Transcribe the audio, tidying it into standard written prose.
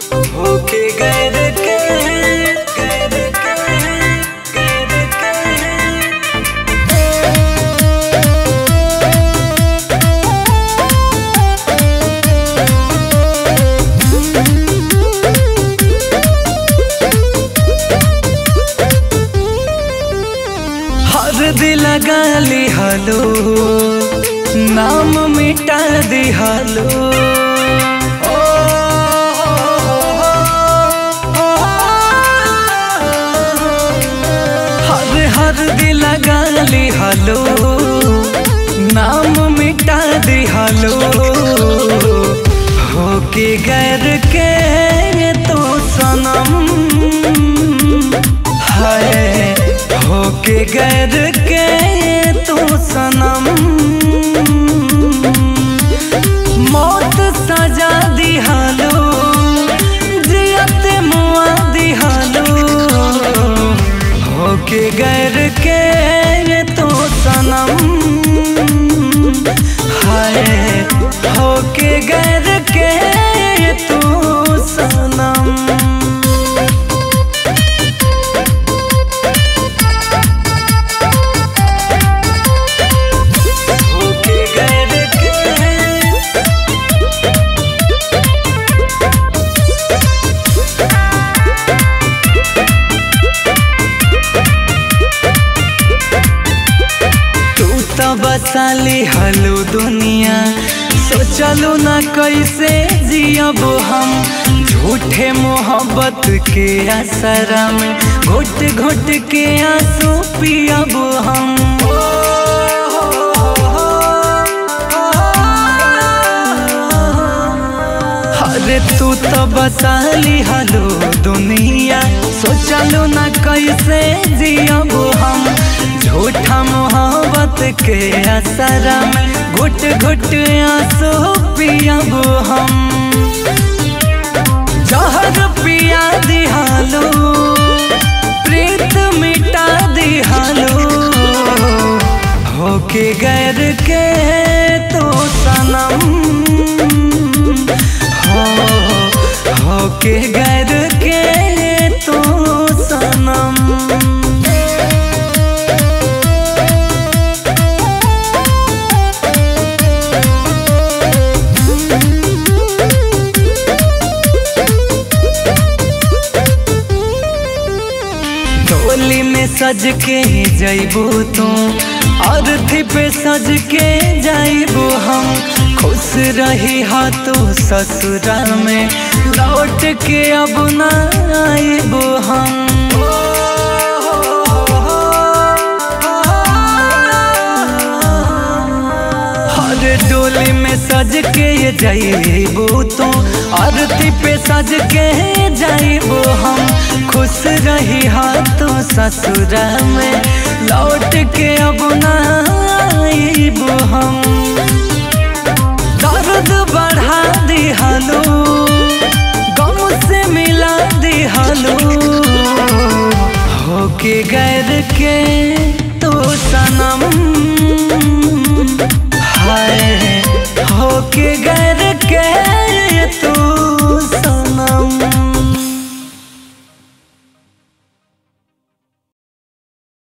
होके गैर के गैर के गैर के। हर दिल लगा ली हलो, नाम मिटा दी हलो। हर दिल लगा ली हलो, नाम मिटा दी हलो। होके गैर के तो सनम है, होके गैर के तो सनम। मौत सजा दी हलो, जियत मुआ दी हलो। होके गैर के तो सनम है, होके गैर के तो सनम। बसाली हलो दुनिया, सोचलू ना कैसे जियब हम। झूठे मोहब्बत के असरा में घुट घुट के आंसू पियब हम। अरे तू तो बसाली हलो दुनिया, सोचलू ना कैसे जियब हम। झूठा मोहब्बत के असरा में घुट घुट आंसू पियब हम। जहर पिया दिहालो, प्रीत मिटा दिहालो। होके गैर के तो सनम होके गैर के तो सनम। डोली में सज के जाइबू तू, अर्थी पे सज के जाइबू हम। खुश रही हा तू ससुरा में, लौट के अब ना आइबू हम। हर डोली में सज के जाइबू तू, अर्थी पे सज के जाइबू हम। खुश रही हा तू ससुरा में, लौट के अब ना आइबू हम। दर्द बढ़ा दी हलो, गम से मिला दी हलो। होके गैर के तो सनम है, होके गैर के